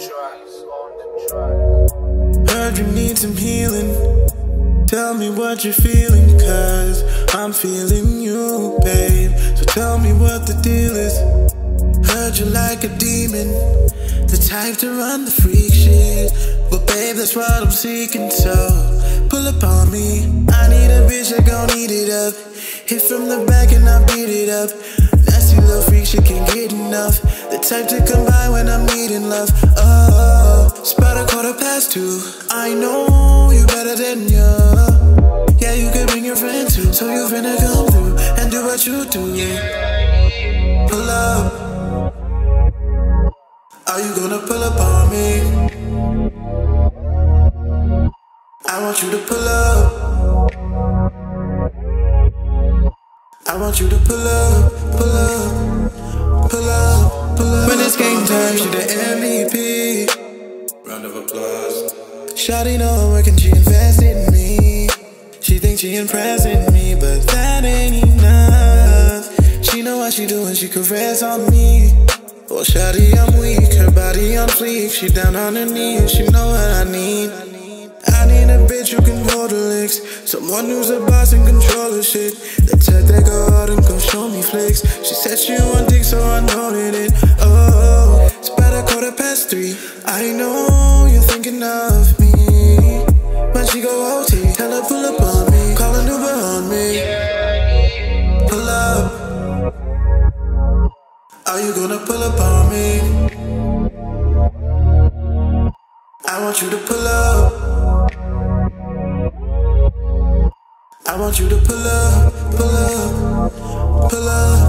Heard you need some healing. Tell me what you're feeling, cause I'm feeling you, babe. So tell me what the deal is. Heard you like a demon, the type to run the freak shit. But babe, that's what I'm seeking, so pull up on me. I need a bitch that gon' eat it up. Hit from the back and I beat it up. Nasty little freak, she can't get enough. The type to come by when I'm needing love. Oh, it's about 2:15. I know you better than you. Yeah, you could bring your friend too. So you finna come through and do what you do. Pull up. Are you gonna pull up on me? I want you to pull up. I want you to pull up, pull up, pull up, pull up. When it's game time, she the MVP. Round of applause. Shawty know I'm working, she invested in me. She thinks she impressing me, but that ain't enough. She know what she doing, she caress on me. Oh, shawty, I'm weak, her body on fleek. She down on her knees, she know what I need. I need a bitch who can hold her legs, someone who's a boss and control her shit. The type that go out and go show me flicks. She said she want dick, so I noted it. Oh, it's about 3:15. I know you're thinking of me. When she go OT, tell her pull up on me. Call an Uber on me. Pull up. Are you gonna pull up on me? I want you to pull up. I want you to pull up, pull up, pull up.